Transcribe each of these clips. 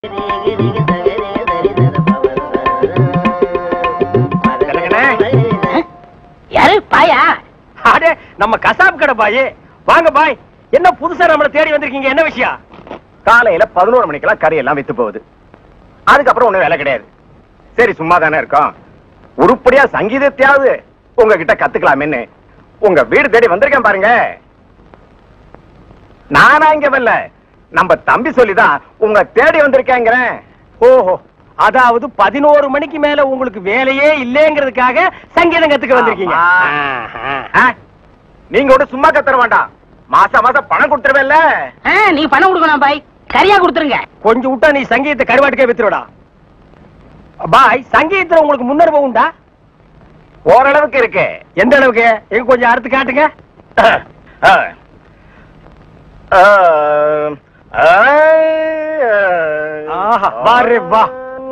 யாரு பாயா? அடே நம்ம கசாப் கடை பாய். வாங்க பாய். என்ன புதுசா நம்மள தேடி வந்திருக்கீங்க? என்ன விஷயம்? காலையில 11 மணிக்கெல்லாம் கறி எல்லாம் வித்து போகுது. அதுக்கப்புறம் ஒண்ணும் வேலை கிடையாது. சரி சும்மா தானே இருக்கோம், உருப்படியா சங்கீதத்தையாவது உங்ககிட்ட கத்துக்கலாமேன்னு உங்க வீடு தேடி வந்திருக்கேன் பாருங்க. நானா இங்க வரல, நம்ம தம்பி சொல்லிதான் உங்க தேடி வந்திருக்கேங்கிறேன். ஓஹோ, அதாவது 11 மணிக்கு மேல உங்களுக்கு வேலையே இல்லைங்கிறதுக்காக சங்கீதம் கத்துக்க வந்திருக்கீங்க. நீங்க கூட சும்மா கத்துற வேண்டாம், மாசம் மாசம் பணம் கொடுத்துருவேன்ல. நீ பணம் கொடுக்கணும் பாய், சரியா கொடுத்துருங்க. கொஞ்சம் விட்டா நீ சங்கீதத்தை கருவாட்டுக்கே வித்துருடா. பாய், சங்கீதத்துல உங்களுக்கு முன்னனுபவம் உண்டா? ஓரளவுக்கு இருக்கு. எந்த அளவுக்கு? எங்க கொஞ்சம் அறுத்து காட்டுங்க. ஆஹா, வாரே வா.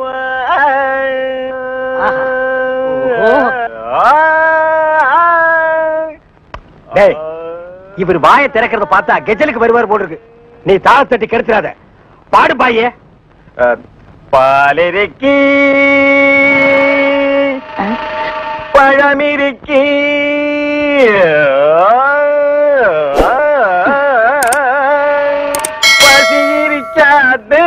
டேய், இவர் வாயை திறக்கிறத பார்த்தா கெஜலுக்கு வருவார் போல இருக்கு. நீ தாள தட்டி கெடுத்துறாத. பாடு பாயே. பாலிருக்கி பழமிருக்கி பசியிருக்காது.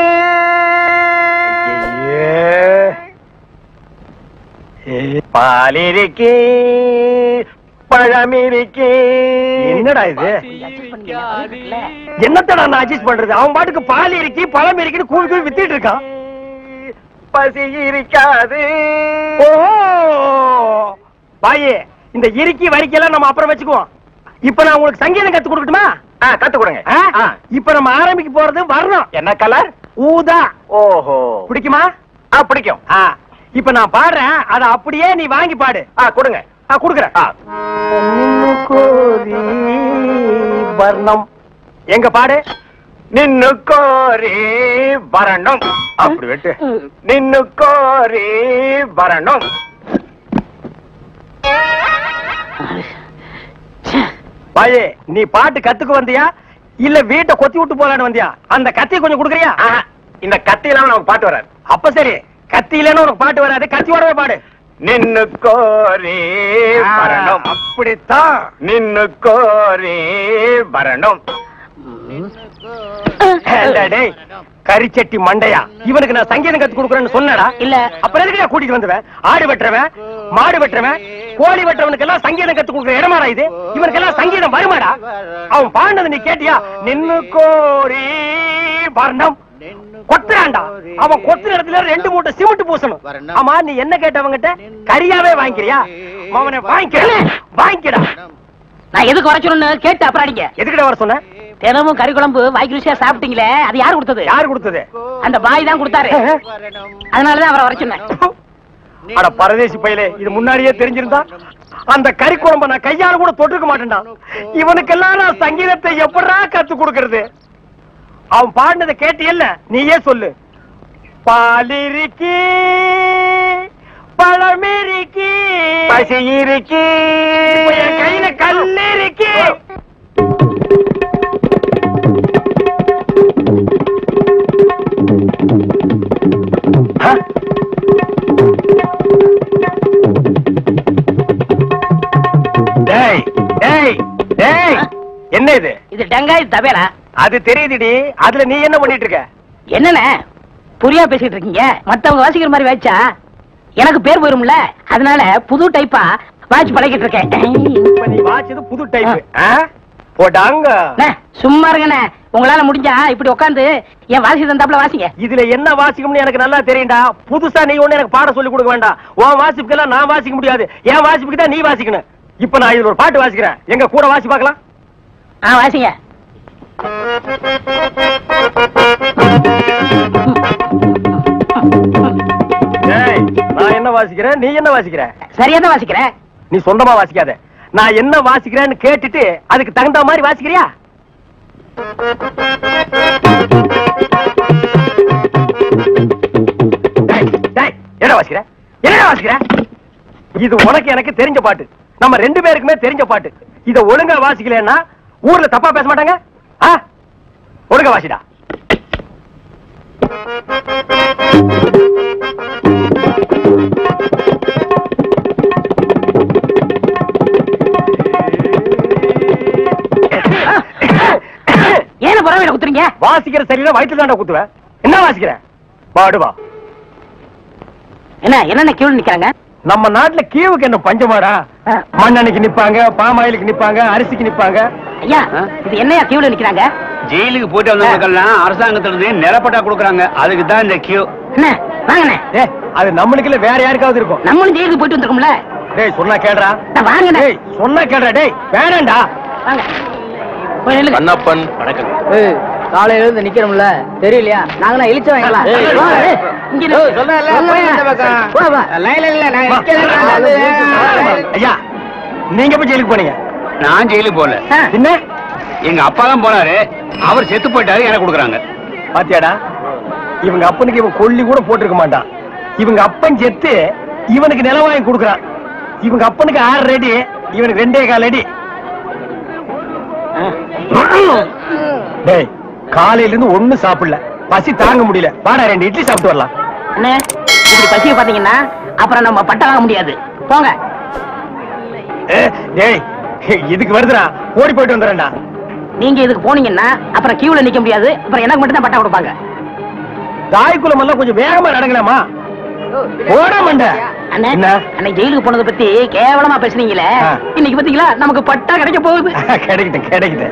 பாலிருக்கி பழமிருக்கி. என்னடா இது? என்னத்தடா நான் அட்ஜஸ்ட் பண்றது? அவன் பாட்டுக்கு பால் இருக்கி பழம் இருக்குன்னு கூவி கூவி வித்திட்டு இருக்கான். பசி இருக்காது. பாயே, இந்த இறுக்கி வரிக்கெல்லாம் நம்ம அப்புறம் வச்சுக்குவோம். இப்ப நான் உங்களுக்கு சங்கீதம் கத்து கொடுக்கட்டுமா? கத்து கொடுங்க. இப்ப நம்ம ஆரம்பிக்க போறது வர்ணம். என்ன கலர்? ஊதா. ஓஹோ, பிடிக்குமா? பிடிக்கும். இப்ப நான் பாடுறேன், அத அப்படியே நீ வாங்கி பாடு. கொடுங்க. கொடுக்குறேன். வர்ணம் எங்க பாடு. நின்னு கோரி வரணும். அப்படி வெட்டு. நின்னு கோரி வரணும். பாயே, நீ பாட்டு கத்துக்கு வந்தியா இல்ல வீட்டை கொத்தி விட்டு போலான்னு வந்தியா? அந்த கத்தி கொஞ்சம் குடுக்குறியா? இந்த கத்தி இல்லாம நமக்கு பாட்டு வராது. அப்ப சரி, கத்தி இல்லன்னு உனக்கு பாட்டு வராது, கத்தியோடவே பாடு. நின்னு கோரி வரணும். அப்படித்தான். நின்னு கோரி வரணும். கரிச்சட்டி மண்டையா, இவனுக்கு நான் சங்கீதம் கத்து கொடுக்குறேன்னு சொன்னடா? இல்ல. அப்புறம் எதுக்கு கூட்டிட்டு வந்துவேன்? ஆடு வெட்டுறவன், மாடு வெட்டுறவன், கோழி வெட்டுறவனுக்கு எல்லாம் சங்கீதம் கத்து கொடுக்குற இடமாடா இது? இவனுக்கு எல்லாம் சங்கீதம் வருமாடா? அவன் பாண்டது நீ கேட்டியா? நின்னு கோரி வர்ணம். கொத்துறான்டா. அவன் கொத்துற இடத்துல 2 மூட்டை சிமெண்ட் பூசணும். ஆமா, நீ என்ன கேட்டவங்கிட்ட? கரியாவே வாங்கிக்கிறியா? அவனை வாங்கிக்கடா. நான் எதுக்கு வர சொன்னு கேட்டு அப்புறம் அடிங்க. எதுக்கிட்ட வர சொன்ன? தினமும் கறி குழம்பு வாய்க்கு ருசியா சாப்பிட்டீங்களே, அது யாரு கொடுத்தது? யாரு கொடுத்தது? அந்த பாய் தான் கொடுத்தாரு. அதனாலதான் அவரை வர சொன்னேன். அட பரதேசி பையலே, இது முன்னாடியே தெரிஞ்சிருந்தா அந்த கறி குழம்பை நான் கையால கூட தொட்டுக்க மாட்டேன்டா. இவனுக்கெல்லாம் நான் சங்கீதத்தை எப்படா கத்து கொடுக்கறது? அவன் பாடினதை கேட்டு இல்ல, நீயே சொல்லு. பாலிருக்கி பழமிருக்கி பசி இருக்கி என் கையில கல்லு இருக்கி. என்ன இது? இது டங்காய் தபேலா. அது தெரியுதுடி. அதுல நீ என்ன பண்ணிட்டு இருக்க? என்னண்ணே புரியா பேசிட்டு இருக்கீங்க? மத்தவங்க வாசிக்கிற மாதிரி வாய்ச்சா எனக்கு பேர் போயிரும்ல, அதனால புது டைப்பா வாட்ச் பழகிட்டு இருக்கேன். இப்ப நீ வாட்சது புது டைப். போடாங்க. சும்மா இருங்கண்ணே, உங்களால முடிஞ்சா இப்படி உட்காந்து என் வாசி தந்தாப்புல வாசிங்க. இதுல என்ன வாசிக்கும்னு எனக்கு நல்லா தெரியும்டா. புதுசா நீ ஒண்ணு எனக்கு பாட சொல்லி கொடுக்க வேண்டாம். உன் வாசிப்புக்கெல்லாம் நான் வாசிக்க முடியாது. என் வாசிப்புக்கு தான் நீ வாசிக்கணும். இப்ப நான் இதுல ஒரு பாட்டு வாசிக்கிறேன், எங்க கூட வாசி பார்க்கலாம். வாசிங்க. நான் என்ன வாசிக்கிறேன், நீ என்ன வாசிக்கிற? சரியா தான் வாசிக்கிற. நீ சொந்தமா வாசிக்காத. நான் என்ன வாசிக்கிறேன்னு கேட்டுட்டு அதுக்கு தகுந்த மாதிரி வாசிக்கிறியா? என்ன வாசிக்கிற? என்ன வாசிக்கிற? இது உனக்கு எனக்கு தெரிஞ்ச பாட்டு, நம்ம 2 பேருக்குமே தெரிஞ்ச பாட்டு. இத ஒழுங்கா வாசிக்கலன்னா ஊர்ல தப்பா பேச மாட்டாங்க. ஒழுங்கா வாசிடா. ஏன பரவாயில்ல குத்துறீங்க? வாசிக்கிற சரியில்லை, வயிற்று தாண்டா குத்துவேன். என்ன வாசிக்கிற? பாடுவா. என்ன கியூல நிக்கிறாங்க? நம்ம நாட்டுல கீவுக்கு என்ன பஞ்சமாடா? மண்ணெண்ணைக்கு நிப்பாங்க, பாமாயிலுக்கு நிப்பாங்க, அரிசிக்கு நிப்பாங்க. ஐயா, இது என்னையா கியூல நிக்கிறாங்க? ஜெயிலுக்கு போயிட்டு வந்தவங்களுக்கெல்லாம் அரசாங்கத்துல இருந்து நிலப்பட்டா கொடுக்குறாங்க. அதுக்கு தான் இந்த கியூ. என்ன வாங்கண்ணே. அது நம்மளுக்கு இல்ல, வேற யாருக்காவது இருக்கும். நம்மளும் ஜெயிலுக்கு போயிட்டு வந்திருக்கோம்ல. டேய் சொன்னா கேடுறா. வாங்கண்ணே. டேய் சொன்னா கேடுறா. டேய் வேணாம்டா. வாங்க. போய் நில்லுங்க. கண்ணப்பன் வணக்கம். காலையில இருந்து நிக்கிறோம்ல, தெரியலையா? நாங்களாம் இழிச்ச வாங்கலாம். ஐயா நீங்க போய் ஜெயிலுக்கு போனீங்க? நான் ஜெயிலுக்கு போல. என்ன? எங்க அப்பா தான் போனாரு. அவர் செத்து போயிட்டாரு, எனக்கு கொடுக்குறாங்க. பாத்தியாடா, இவங்க அப்பனுக்கு இவன் கொல்லி கூட போட்டிருக்க மாட்டான். இவங்க அப்பன் செத்து இவனுக்கு நிலம் வாங்கி கொடுக்குறான். இவங்க அப்பனுக்கு 6 அடி, இவனுக்கு 2.25 அடி. டேய் காலையில இருந்து ஒண்ணும் சாப்பிடல, பசி தாங்க முடியல. வாடா 2 இட்லி சாப்பிட்டு வரலாம். அண்ணே, இப்படி பசிய பாத்தீங்கன்னா அப்புறம் நம்ம பட்ட வாங்க முடியாது. போங்க. டேய் இதுக்கு வருதுடா, ஓடி போயிட்டு வந்துறேன்டா. நீங்க இதுக்கு போனீங்கன்னா அப்புறம் கியூல நிக்க முடியாது. அப்புறம் எனக்கு மட்டும் தான் பட்டா கொடுப்பாங்க. தாய்க்குளம் எல்லாம் கொஞ்சம் வேகமா நடங்கலாமா? ஓட மாட்ட. அண்ணே, என்ன? அன்னைக்கு ஜெயிலுக்கு போனதை பத்தி கேவலமா பேசுனீங்களே, இன்னைக்கு பாத்தீங்களா நமக்கு பட்டா கிடைக்க போகுது. கிடைக்கிட்ட கிடைக்கிட்ட.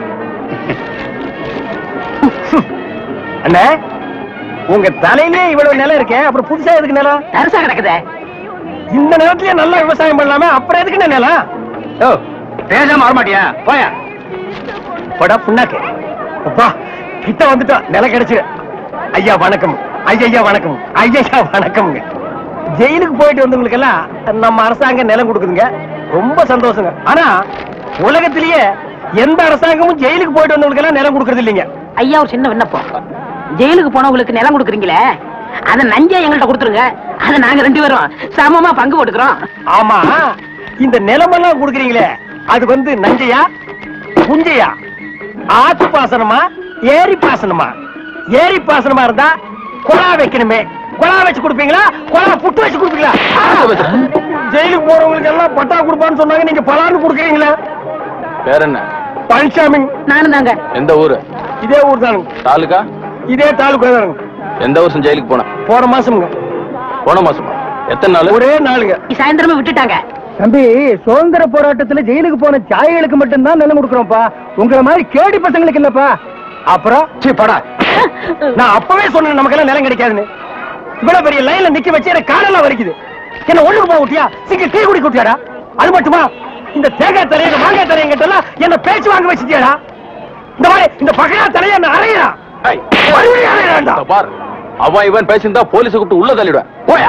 அண்ணே, உங்க தலையிலே இவ்வளவு நிலம் இருக்கே, அப்புறம் புதுசா எதுக்கு நிலம்? தரிசா கிடக்குதே. இந்த நிலத்திலேயே நல்லா விவசாயம் பண்ணலாமே, அப்புறம் எதுக்கு நிலம்? ஓ பேசாம வரமாட்டியா? போயா. படா புண்ணாக்கு. அப்பா கிட்ட வந்துட்டோம், நிலம் கிடைச்சிரு. ஐயா வணக்கம். ஐயா வணக்கம். ஐயா வணக்கம்ங்க. ஜெயிலுக்கு போயிட்டு வந்தவங்களுக்கு எல்லாம் நம்ம அரசாங்கம் நிலம் கொடுக்குதுங்க, ரொம்ப சந்தோஷங்க. ஆனா உலகத்திலேயே எந்த அரசாங்கமும் ஜெயிலுக்கு போயிட்டு வந்தவங்களுக்கு எல்லாம் நிலம் கொடுக்கறது இல்லைங்க. ஐயா ஒரு சின்ன விண்ணப்பம். ஜெயிலுக்கு போனவங்களுக்கு நிலம் கொடுக்குறீங்களே, அதை நஞ்சா எங்கள்கிட்ட கொடுத்துருங்க. அதை நாங்க 2 பேரும் சமமா பங்கு போட்டுக்கிறோம். ஆமா, இந்த நிலமெல்லாம் கொடுக்குறீங்களே, அது நஞ்சையா புஞ்சையா? ஆத்து பாசனமா ஏரி பாசனமா? ஏரி பாசனமா இருந்தா குழா வைக்கணுமே, குழா வச்சு கொடுப்பீங்களா, குழா புட்டு வச்சு கொடுப்பீங்களா? ஜெயிலுக்கு போறவங்களுக்கு எல்லாம் பட்டா கொடுப்பான்னு சொன்னாங்க, நீங்க பலான்னு கொடுக்குறீங்களா? வேற என்ன? பழனிசாமி. நானும் தாங்க. எந்த ஊரு? இதே ஊர் தானுங்க. தாலுகா? இதே தாலுகா தானுங்க. எந்த வருஷம் ஜெயிலுக்கு போன? போன மாசம்ங்க. போன மாசமா? எத்தனை நாள்? ஒரே நாளுங்க. சாயந்தரமே விட்டுட்டாங்க. தம்பி, சுதந்திர போராட்டத்துல ஜெயிலுக்கு போன சாய்களுக்கு மட்டும்தான் நிலம் கொடுக்குறோம்ப்பா, உங்களை மாதிரி கேடி பசங்களுக்கு இல்லப்பா. அப்புறம் படா, நான் அப்பவே சொன்னேன் நமக்கெல்லாம் நிலம் கிடைக்காதுன்னு. இவ்வளவு பெரிய லைன்ல நிக்க வச்சு எனக்கு காலெல்லாம் வலிக்குது. என்ன ஒண்ணுக்கு போக விட்டியா? சிங்க டீ குடி குட்டியாடா? அது மட்டுமா, இந்த தேங்காய் தலைய மாங்காய் தலையங்கிட்ட எல்லாம் என்ன பேச்சு வாங்க வச்சுட்டியாடா? இந்த மாதிரி இந்த பகையா தலைய என்ன அறையா? பார், அவன் இவன் பேசியிருந்தா போலீஸ் கூப்பிட்டு உள்ள தள்ளிடுவேன். போயா.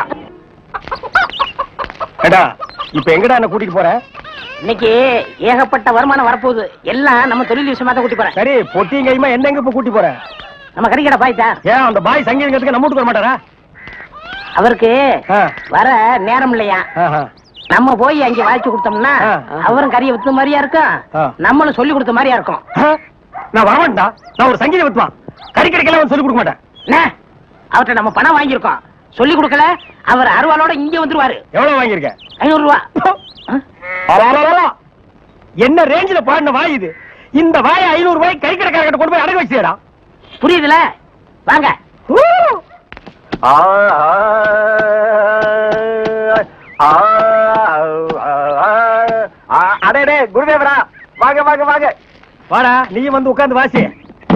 இப்ப எங்கடா என்ன கூட்டிட்டு போற? இன்னைக்கு ஏகப்பட்ட வருமானம் வரப்போகுது. எல்லாம் நம்ம தொழில் விஷயமா தான் கூட்டி போறேன். சரி, பொட்டியும் கைமா என்ன எங்க இப்ப கூட்டி போற? நம்ம கறிக்கடை பாய்த்தா. ஏன் அந்த பாய் சங்கீதத்துக்கு நம்ம வீட்டுக்கு வர மாட்டாரா? அவருக்கு வர நேரம் இல்லையா? நம்ம போய் அங்க வாய்ச்சி கொடுத்தோம்னா அவரும் கறியை வித்த மாதிரியா இருக்கும், நம்மளும் சொல்லி கொடுத்த மாதிரியா இருக்கும். நான் வரமாட்டா, நான் ஒரு சங்கீத வித்துவான், கறிக்கடைக்கெல்லாம் சொல்லி கொடுக்க மாட்டேன். அவர்கிட்ட நம்ம பணம் வாங்கியிருக்கோம், சொல்லி கொடுக்கல. அவர் அருவாளோட இங்க வந்துருவாரு. எவ்வளவு வாங்கியிருக்க? 500 ரூபா. என்ன ரேஞ்சில பாடின வாய் இது? இந்த வாய் 500 ரூபாய் கறிக்கடைக்காரர்கிட்ட கொண்டு போய் அடகு வச்சுடா. புரியுதுல? வாங்க. அடே குருதேவரா, வாங்க வாங்க வாங்க. வாடா, நீ உட்கார்ந்து வாசி.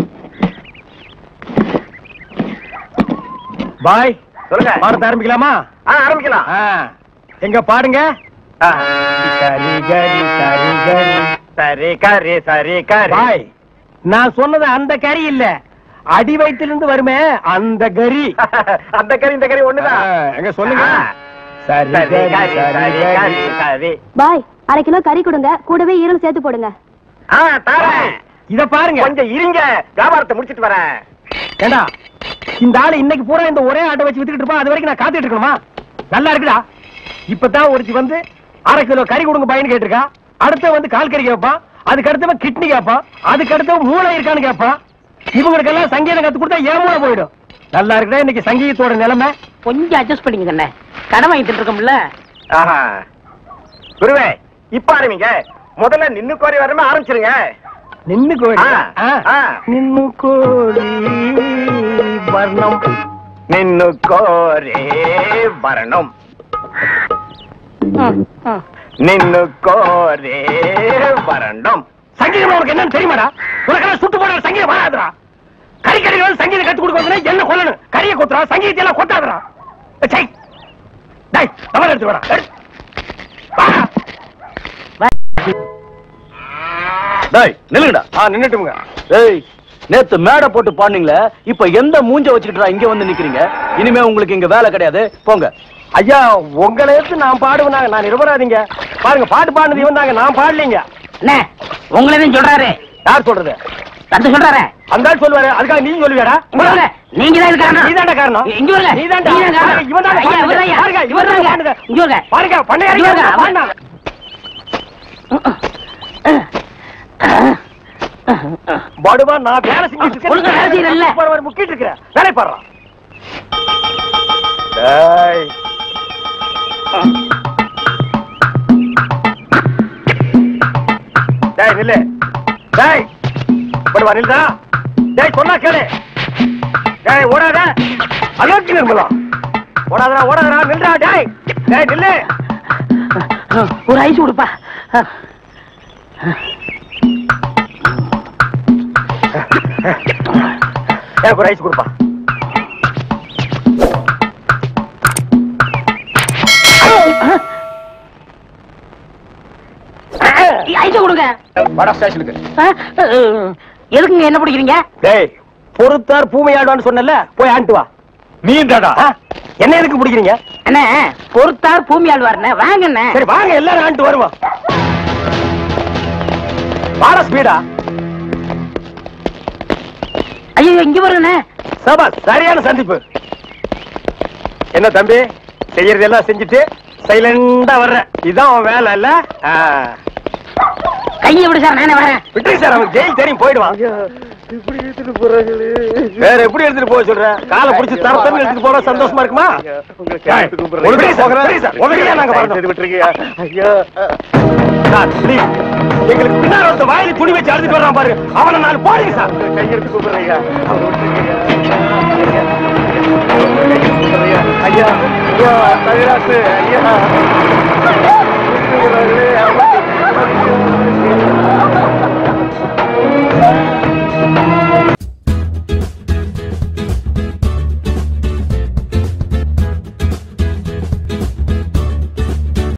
பாய் சொல்லுங்க. பாடத்தை ஆரம்பிக்கலாமா? ஆரம்பிக்கலாம். எங்க பாடுங்க. சரி கரி சரி கரி சரி கரி சரி கரி. பாய், நான் சொன்னது அந்த கறி இல்ல, அடி வயிற்றிலிருந்து வருமே அந்த கறி. அந்த கறி இந்த கறி ஒண்ணுதான். எங்க சொல்லுங்க. சரி கரி சரி கரி சரி. பாய், 1/2 கிலோ கறி கொடுங்க, கூடவே ஈரல் சேர்த்து போடுங்க. தாரேன். இத பாருங்க, கொஞ்சம் இருங்க, வியாபாரத்தை முடிச்சிட்டு வரேன். ஏண்டா, இந்த ஆளு இன்னைக்கு பூரா இந்த ஒரே ஆட்டை வச்சு வித்துக்கிட்டு இருப்பான், அது வரைக்கும் நான் காத்துட்டு இருக்கணுமா? நல்லா இருக்குடா. இப்பதான் ஒருத்தி 1/2 கிலோ கறி கொடுங்க பையன் கேட்டிருக்கா. அடுத்த கால் கறி கேட்பான், அதுக்கு அடுத்தவன் கிட்னி கேட்பான், அதுக்கு அடுத்தவன் மூளை இருக்கான்னு கேட்பான். இவங்களுக்கு எல்லாம் சங்கீதம் கத்து கொடுத்தா ஏன் மூளை போயிடும். நல்லா இருக்குடா இன்னைக்கு சங்கீதத்தோட நிலைமை. கொஞ்சம் அட்ஜஸ்ட் பண்ணிக்கங்க அண்ணே. கடன் வாங்கிட்டு இருக்கோம்ல. ஆஹா. குருவே இப்ப ஆரம்பிங்க. முதல்ல நின்னு கோரி வரமே ஆரம்பிச்சிருங்க. நின்னு கோடி ஆ. நின்னு கோடி வர்ணம் நின்னு கோரே வரணும் நின்னு கோரே வரணும். சங்கீதம் உனக்கு என்னன்னு தெரியுமாடா? உனக்கெல்லாம் சுட்டு போட சங்கீதம் வராதுடா. கறிக்கறி சங்கீதம் கத்து கொடுக்க என்ன கொல்லணும்? கறியை கொத்துறா, சங்கீதத்தை எல்லாம் கொத்தாதுடா. எடுத்து வரா. நில்லுங்கடா. நின்னுட்டுங்க. ஏய், நேத்து மேடை போட்டு பாடுனீங்களே, இப்ப எந்த மூஞ்ச வச்சுக்கிட்டா இங்க வந்து நிக்கிறீங்க? இனிமே உங்களுக்கு இங்க வேலை கிடையாது, போங்க. ஐயா, உங்களை எடுத்து நான் பாடுவேனாங்க, நான் நிரபராதிங்க. பாருங்க, பாட்டு பாடுனது இவன் தாங்க, நான் பாடலீங்க. அண்ணே, உங்களே சொல்றாரு. யார் சொல்றது? தந்து சொல்றாரு. அந்த ஆள் சொல்லுவாரு, அதுக்காக நீ சொல்லுவியாடா? நீங்க தான் காரணம். நீதான்டா காரணம். இங்க வரல. நீதான்டா காரணம். இவன் தான் ஐயா, இவர்தான் ஐயா. பாருங்க, இவர்தான் ஐயா. பாருங்க. இங்க வரல. பாருங்க, பண்ணையாரு பாடுனாங்க. படுவா, நான் வேலை செஞ்சுட்டு ஒழுங்கா வேலை செய்யறல்ல. இருக்கேன். முக்கிட்டு இருக்கிறேன், வேலை பாடுறான். டேய் நில்லு. டேய் படுவா, நில்லுடா. டேய் சொன்னா கேளு. டேய் ஓடாத. அலோக்கி நிர்மலா. ஓடாதடா, ஓடாதடா, நில்லுடா. டேய் டேய் நில்லு. ஒரு ஐஸ் கொடுப்பா. எனக்கு ஒரு ஐஸ் கொடுப்பா. ஐஸ் கொடுங்க. வட ஸ்டேஷனுக்கு. எதுக்குங்க என்ன பிடிக்கிறீங்க? டேய் பொறுத்தார் பூமையாடுவான்னு சொன்னல, போய் ஆண்டு வா. நீ தாடா என்ன எதுக்கு பிடிக்கிறீங்க? அண்ணே, பொறுத்தார் பூமி ஆழ்வாருண்ணே, வாங்க அண்ணே. சரி வாங்க, எல்லாரும் ஆண்டு வருவோம். வாட ஸ்பீடா. ஐயோ, இங்க வருங்கண்ணே. சபா, சரியான சந்திப்பு. என்ன தம்பி, செய்யறதெல்லாம் செஞ்சுட்டு சைலண்டா வர்ற, இதான் உன் வேலை இல்ல? கையை விடு சார், நானே வரேன். விட்டுரு சார், அவன் ஜெயில் தெரியும், போயிடுவான். வேற எப்படி எடுத்துட்டு போக சொல்ற? காலை பிடிச்சி தரத்தன்னு எடுத்துட்டு போனா சந்தோஷமா இருக்குமா? எங்களுக்கு பின்னால ஒருத்த வாயில துணி வச்சு அறுத்துட்டு வர்றான் பாரு, அவனை நாலு போடுங்க சார். கையெடுத்து கூப்பிடுறீங்க. ஐயா, ஐயா, ஐயா, ஐயா.